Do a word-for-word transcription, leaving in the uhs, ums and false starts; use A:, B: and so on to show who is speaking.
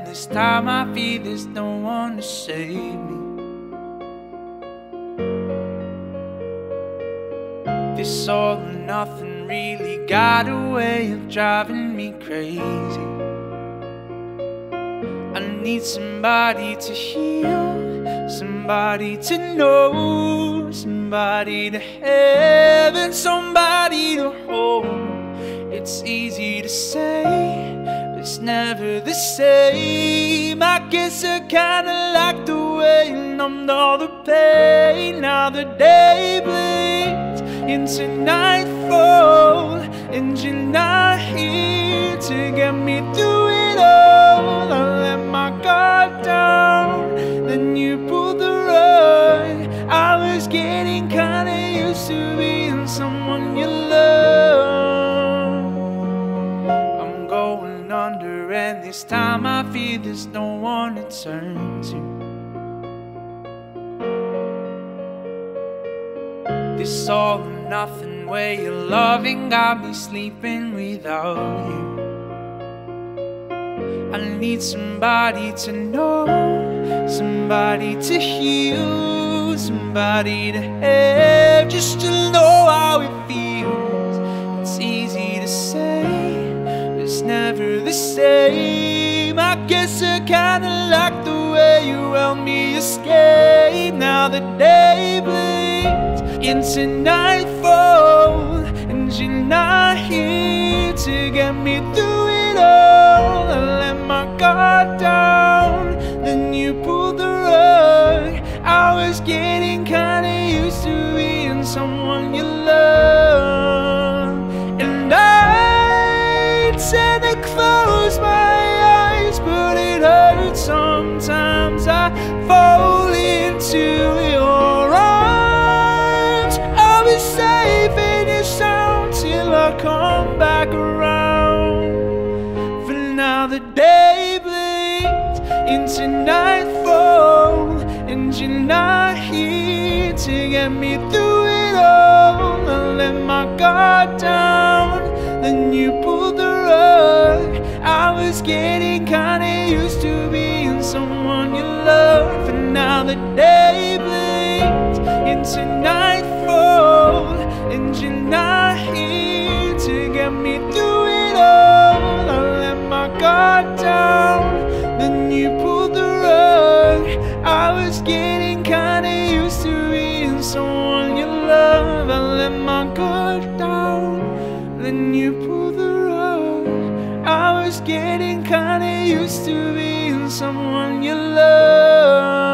A: this time I feel there's no one to save me. This all or nothing really got a way of driving me crazy. I need somebody to heal, somebody to know, somebody to have, and somebody to hold. It's easy to say, but it's never the same. I guess I kinda like the way you numbed all the pain. Now the day bleeds into nightfall, and you're not here to get me through it all. I let my guard down, then you pulled the rug. I was getting kinda used to being someone you love. I'm going under, and this time I feel there's no one to turn to. This all or nothing way of loving got me sleeping without you. I need somebody to know, somebody to heal, somebody to have, just to know how it feels. It's easy to say, but it's never the same. I guess I kinda like the way you helped me escape. Now the day bleeds into nightfall, and you're not here to get me through it all. I let my guard down, then you pulled the rug. I was getting kinda used to being someone you love, and I tend to close my eyes, but it hurts sometimes. I fall into your arms. I'll be safe in your sound till I come back around. For now the day bleeds into nightfall, and you're not here to get me through it all. I let my guard down, then you pulled the rug. I was getting kinda used to being someone you love, and now the day bleeds into nightfall, and you're not here to get me through it all. I let my guard down, then you pulled the rug. I was getting kinda used to being someone you love. I let my guard down, then you pulled the rug. I was getting kinda used to being someone you love.